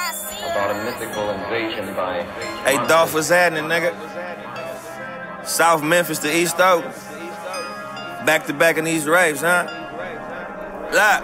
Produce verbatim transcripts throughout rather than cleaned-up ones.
about a mythical invasion by... Hey, Dolph, what's happening, nigga? South Memphis to East Oak. Back to back in these raves, huh? Look.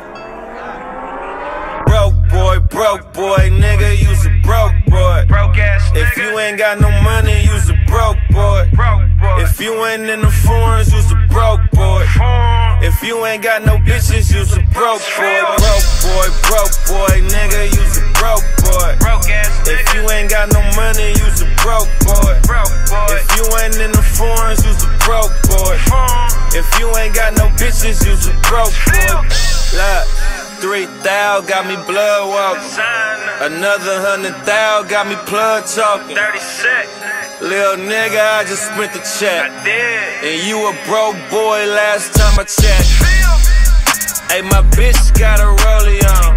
Broke boy, broke boy, nigga, you's a broke boy. Broke ass nigga. If you ain't got no money, you's a broke boy. Broke boy. If you ain't in the foreigns, you's a broke boy. If you ain't got no bitches, you's a broke boy. Broke boy, broke boy, nigga, you's a broke boy. Broke ass nigga. If you ain't got no money, you's a broke boy. Broke boy. If you ain't in the foreigns, you's a broke boy. If you ain't got no bitches, you's a broke boy. Look, three thou got me blood walking. Another hundred thou got me plug talking. thirty-six. Lil' nigga, I just spent the check. I did. And you a broke boy last time I checked. Hey, my bitch got a rollie on.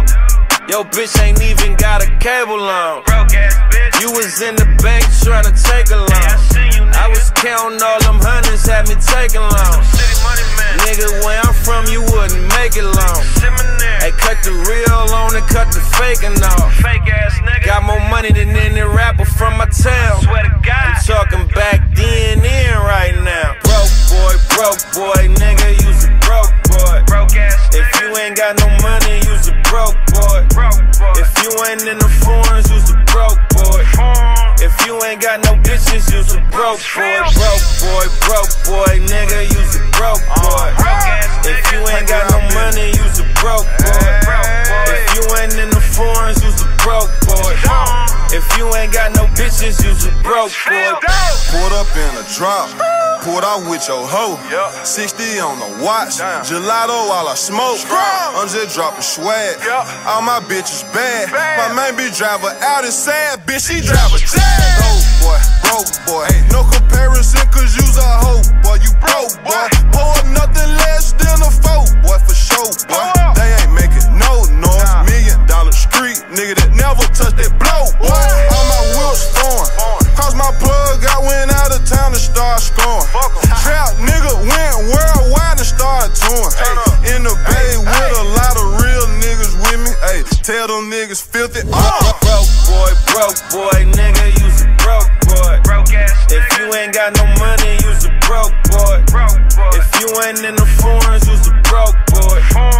Yo, bitch ain't even got a cable on. Broke ass bitch. You was in the bank trying to take a loan. Yeah, I seen you, nigga. I was counting all them hundreds, had me taking loans. City money man. Nigga, where I'm from, you wouldn't make it long. Seminary. Hey, cut the real on and cut the faking off. Fake ass nigga. Got more money than any rapper from my town. Swear to God. I'm talking back then and right now. Broke boy, broke boy, nigga, you's a broke boy. Broke ass nigga. If you ain't got no money, you's a broke boy. Broke boy. If you ain't in the foreigns, you's a broke boy. If you ain't got no bitches, you's a broke boy. Broke boy, broke boy, nigga, you's a broke boy. Broke ass nigga. If you ain't got no money, you's a broke boy. Broke boy. If you ain't in the foreigns, you's a broke boy. If you ain't got no bitches, you's a broke boy. Pulled up in a drop, pulled out with your hoe. Yep. sixty on the watch, Damn. gelato while I smoke. Strong. I'm just dropping swag. Yep. All my bitches bad. Bad. My main bitch driver out is sad, bitch, she drive a jag. Broke boy, broke boy. No comparison, cause you's a hoe, boy. You broke, boy. Pour up nothing less than a foe, boy, for sure, boy. They ain't making no noise. Million dollar street, nigga that never touched that blow, boy. All my wheels foreign. Cause my plug got went out of town and started scoring. Trap nigga went worldwide and started touring. Ay, in the bay with a lot of real niggas with me. Ay, tell them niggas filthy. Uh. Broke boy, broke boy, nigga, you's a broke boy. Broke ass nigga. If you ain't got no money, you's a broke boy. Broke boy. If you ain't in the foreigns, you's a broke boy.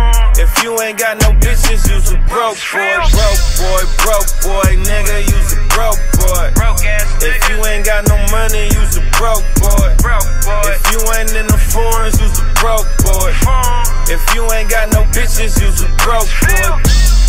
If you ain't got no bitches, you's a broke boy. Broke boy, broke boy, nigga, you's a broke boy. Broke ass nigga. If you ain't got no money, you's a broke boy. Broke boy. If you ain't in the foreigns, you's a broke boy. If you ain't got no bitches, you's a broke boy.